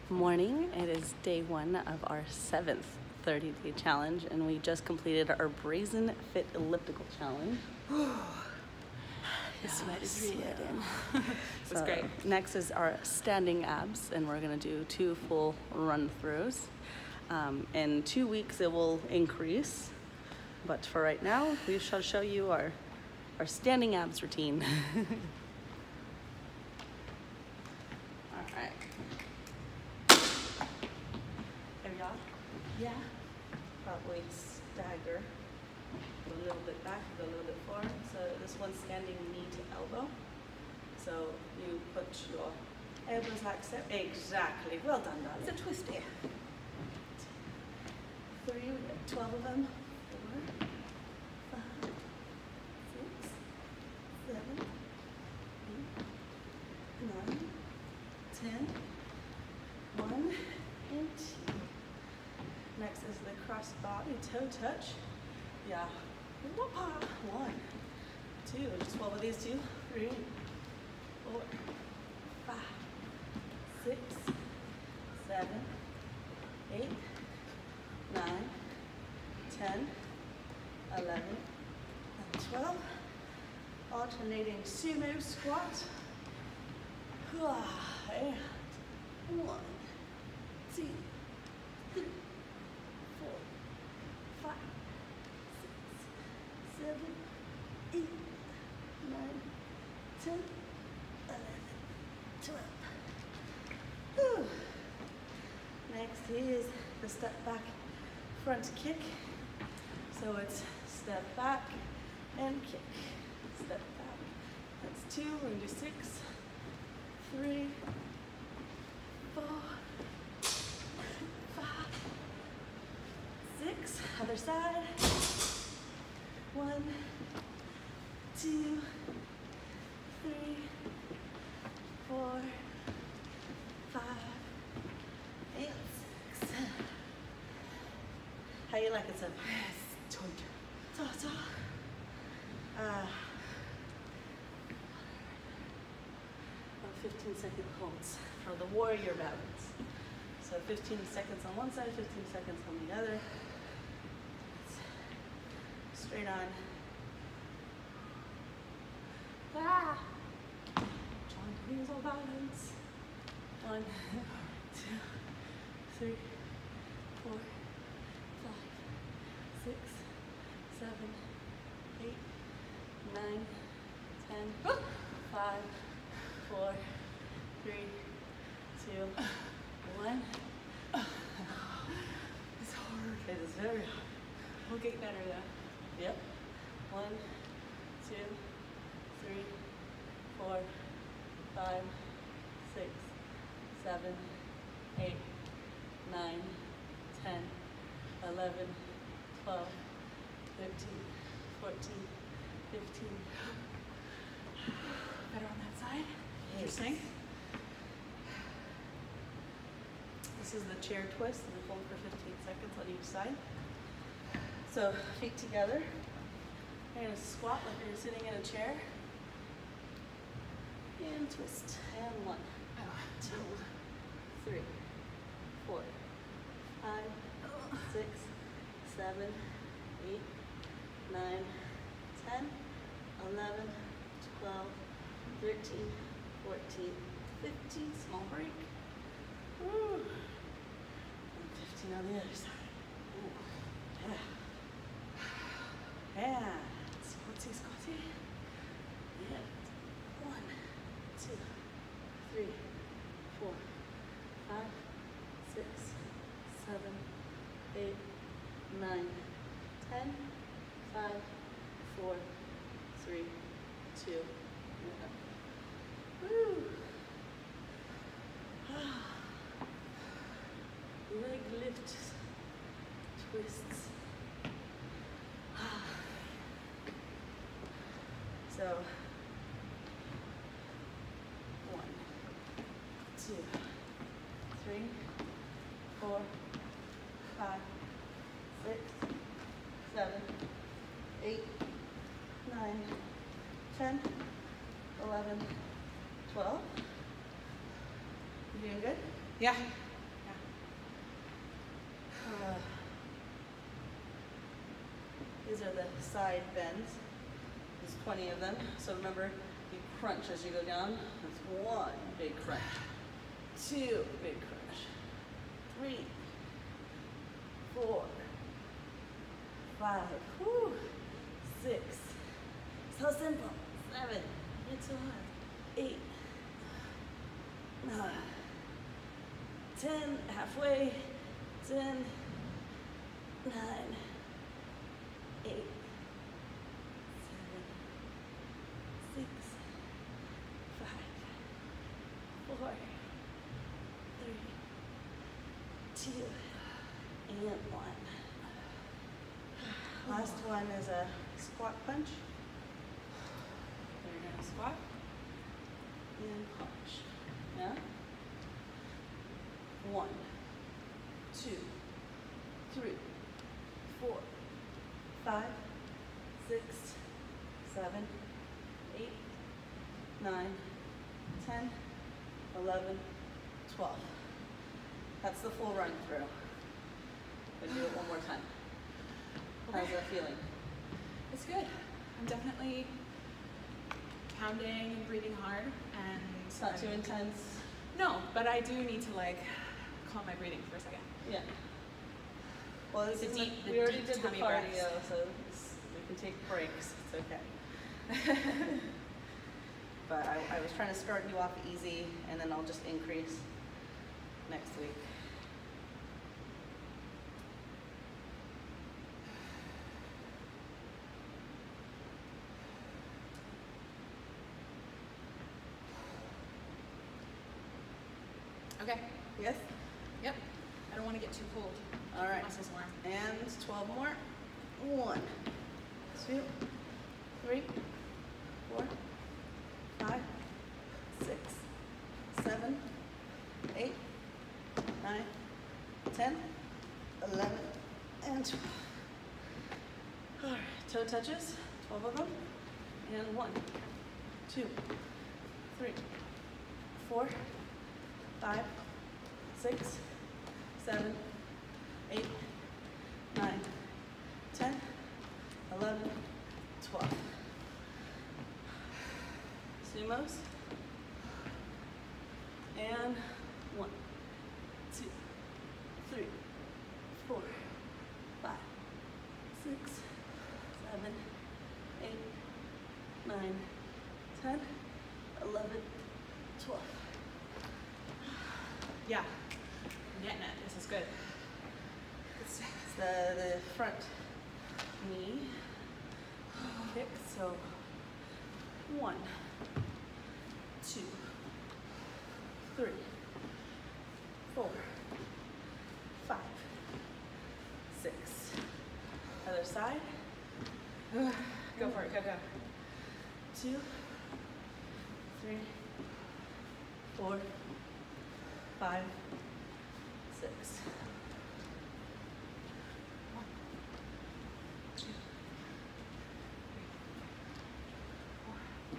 morning. It is day one of our 7th 30-day challenge, and we just completed our Brazen Fit Elliptical Challenge. The sweat is really in. It was great. Next is our standing abs, and we're gonna do 2 full run-throughs. In 2 weeks it will increase, but for right now we shall show you our standing abs routine. Alright. There we are. Yeah. Probably stagger. Go a little bit back, go a little bit forward. So this one's standing knee to elbow. So you put your elbows like so. Exactly. Well done, darling. It's a twisty. 3, we got 12 of them. 4, 5, 6, 7, 8, 9, 10, 1, and 2. Next is the cross body toe touch. Yeah. 1, 2, just 12 of these, 2, 3, 4, 5, 6, 7, 8, 9, 10, 11, and 12. Alternating sumo squat. And 1, 2, 3, 4, 5, 6, 7, 8, 9, 10, 11, 12. Whew. Next is the step back front kick. So it's step back and kick. Step back. That's 2. We're going to do 6, 3, 4, 5, 6. Other side. 1, 2, 3, 4, 5, 8, 6. How you like it, Seb? Yes, Ta-ta. 15-second holds for the warrior balance. So 15 seconds on one side, 15 seconds on the other. Straight on. Ah! Trying to use all balance. 1, 2, 3, 4, 5, 6, 7, 8, 9, 10, 5, 4, 3, 2, 1. it's hard. It is very hard. We'll get better though. Yep. 1, 2, 3, 4, 5, 6, 7, 8, 9, 10, 11, 12, 13, 14, 15. Better on that side. Yes. Interesting. This is the chair twist, and we hold for 15 seconds on each side. So feet together. You're going to squat like you're sitting in a chair. And twist. And 1, 2, 3, 4, 5, 6, 7, 8, 9, 10, 11, 12, 13, 14, 15. Small break. Woo. And 15 on the other side. Ooh. Yeah. Yeah. Squatty, squatty. Yeah. 1, 2, 3, 4, 5, 6, 7, 8, 9, 10, 5, 4, 3, 2, 1. Woo. Leg lift twists. So 1, 2, 3, 4, 5, 6, 7, 8, 9, 10, 11, 12. You doing good? Yeah. These are the side bends. There's 20 of them. So remember, you crunch as you go down. That's 1 big crunch, 2 big crunch, 3, 4, 5, whew, 6, so simple, 7, it's so hard, 8, 9, 10, halfway, 10, 9, 8, 7, 6, 5, 4, 3, 2, and 1. Last one is a squat punch. We're gonna squat. And punch. Yeah? 1, 2, 3, 4, 5, 6, 7, 8, 9, 10, 11, 12. That's the full run through. We'll do it one more time. How's that feeling? It's good. I'm definitely pounding and breathing hard, and It's not too intense. No, but I do need to like calm my breathing for a second. Yeah. Well, this The is deep- we the already deep did the tummy cardio, breaths. so we can take breaks. It's okay. But I was trying to start you off easy, and then I'll just increase next week. Okay. Yes? Yep. I don't want to get too cold. All right. Muscles warm. And 12 more. 1, 2, 3, 4, 5, 6, 7, 8, 9, 10, 11, and 12. All right, toe touches, 12 of them. And 1, 2, 3, 4, 5, 6, 7, 8, 9, 10, 11, 12. Sumos. And 1, 2, 3, 4, 5, 6, 7, 8, 9, 10, 11, 12. Yeah. I'm getting it. This is good. It's the front knee kick. So 1, 2, 3, 4, 5, 6. Other side. Go for it. Go, go. 2, 3, 4, 5, 6. 1, 2, 3, 4,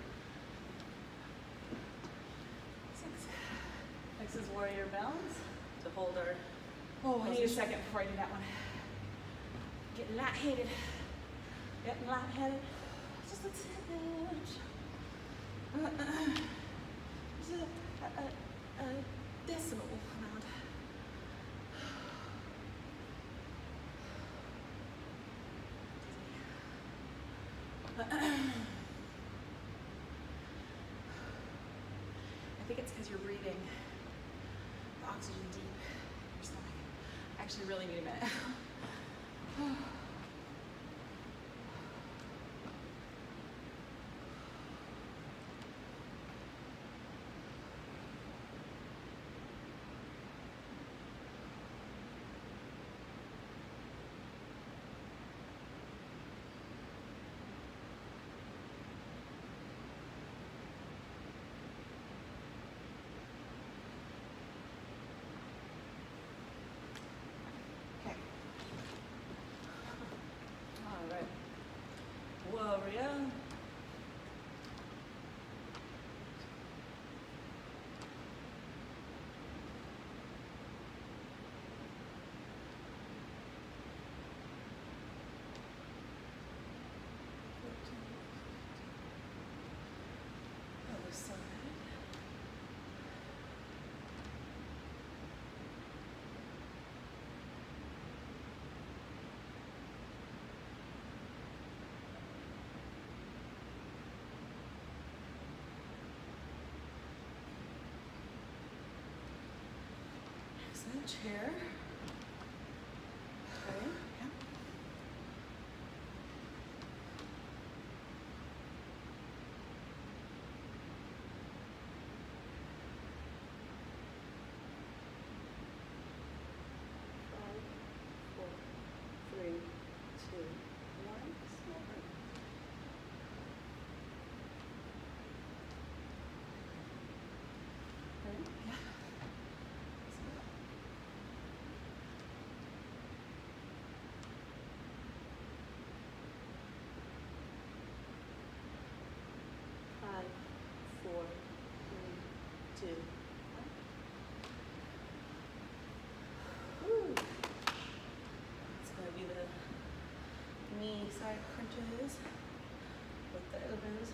6. Next is warrior balance to hold our. Oh, I need a second before I do that one. Getting lightheaded. Getting lightheaded. Just a touch. Just a decimal amount. I think it's because you're breathing the oxygen deep in your stomach. I actually really need a minute. Okay. chair. Okay. Yeah. Five, four, three, two, one. Small break. Okay. Yeah. Five, four, three, two, one. Woo. It's gonna be the knee side crunches with the elbows.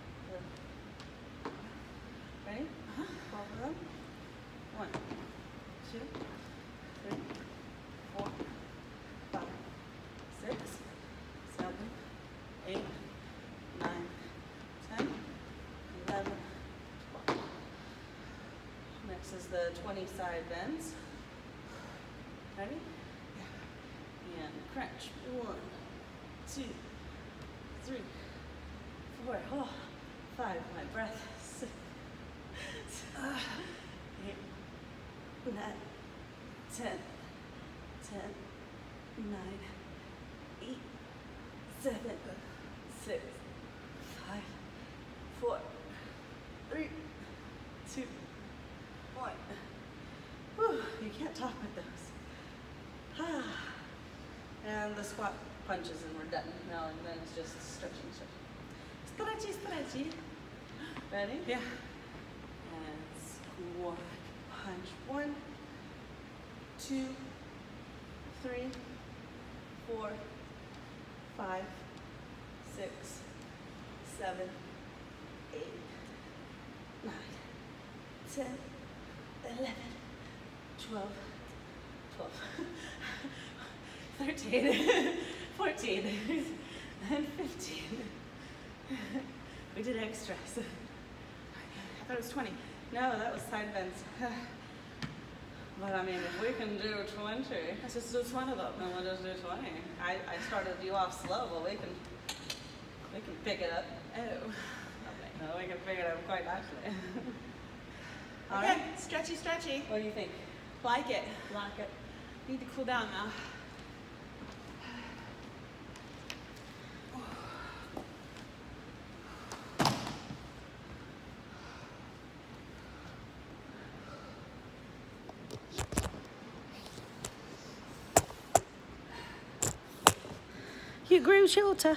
Ready? Uh-huh. All of them. 1, 2, 3, 4, 5, 6, 7, 8, 9, 10, 11, 12. Next is the 20 side bends. Ready? And crunch. 1, 2, 3, 4, 5. My breath. 6, 8, 9, 10, 10, 9, 8, 7, 6, 5, 4, 3, 2, 1. Whew, you can't talk with those. And the squat punches and we're done. Now and then it's just stretching. Stretchy. Ready? Yeah. And squat punch. 1, 2, 3, 4, 5, 6, 7, 8, 9, 10, 11, 12, 13, 14, and 15. We did extras. I thought it was 20. No, that was side bends. But I mean, if we can do 20, Let's just do 20 of them. then we'll just do 20. I started you off slow, but we can pick it up. Oh. No, we can pick it up quite nicely. All Okay, right. stretchy. What do you think? Like it. Like it? Need to cool down now. You grew shorter.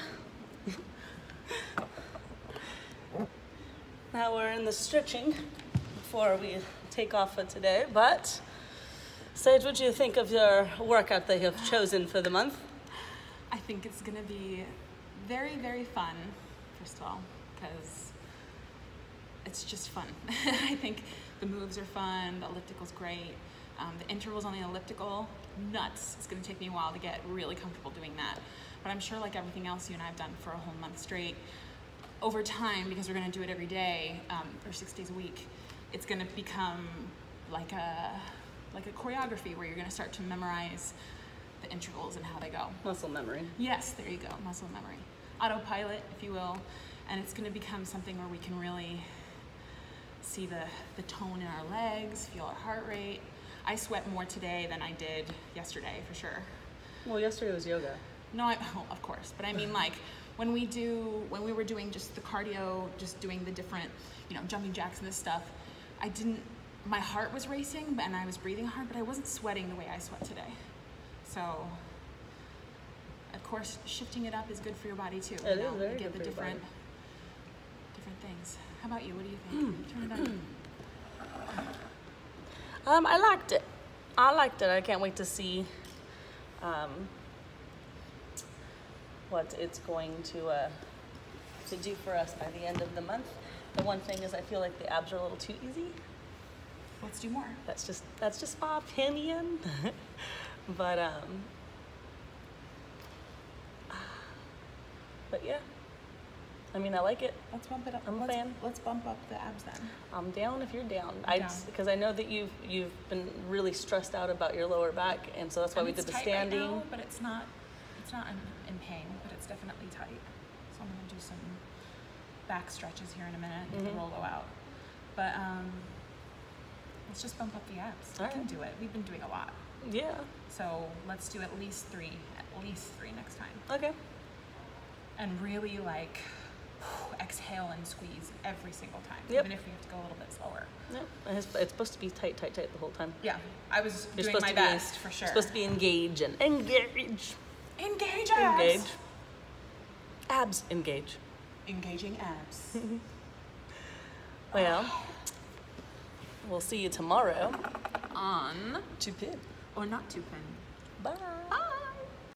Now we're in the stretching before we take off for today. But Sage, what do you think of your workout that you have chosen for the month? I think it's going to be very, very fun, first of all, because it's just fun. I think the moves are fun, the elliptical's great. The intervals on the elliptical, nuts. It's going to take me a while to get really comfortable doing that. But I'm sure like everything else you and I have done for a whole month straight, over time, because we're going to do it every day, or 6 days a week, it's going to become like a choreography where you're going to start to memorize the intervals and how they go. Muscle memory. Yes, there you go, muscle memory. Autopilot, if you will. And it's going to become something where we can really see the tone in our legs, feel our heart rate. I sweat more today than I did yesterday, for sure. Well, yesterday was yoga. No, oh, of course, but I mean like when we were doing just the cardio, just doing the different, jumping jacks and this stuff, my heart was racing and I was breathing hard, but I wasn't sweating the way I sweat today. So, of course, shifting it up is good for your body too. It is very you get good the for your different things. How about you? What do you think? Turn it on. I liked it. I can't wait to see what it's going to do for us by the end of the month. The one thing is I feel like the abs are a little too easy. Let's do more. That's just my opinion. But yeah, I mean, I like it. Let's bump it up. I'm a fan. Let's bump up the abs then. I'm down if you're down. Down. Because I know that you've been really stressed out about your lower back, and so that's why And we it's did the tight standing. right now, but it's not in pain, but it's definitely tight. So I'm gonna do some back stretches here in a minute, and Mhm. we'll go out. But let's just bump up the abs. All We can right. do it. We've been doing a lot. Yeah. So let's do at least three next time. Okay. And really like exhale and squeeze every single time, Yep. even if we have to go a little bit slower. Yeah. And it's supposed to be tight the whole time. Yeah, I was You're doing supposed my to be best for sure. Supposed to be engage. Engage abs. Engage. Abs engage. Engaging abs. Well, we'll see you tomorrow. On To pin. or not to pin. Bye.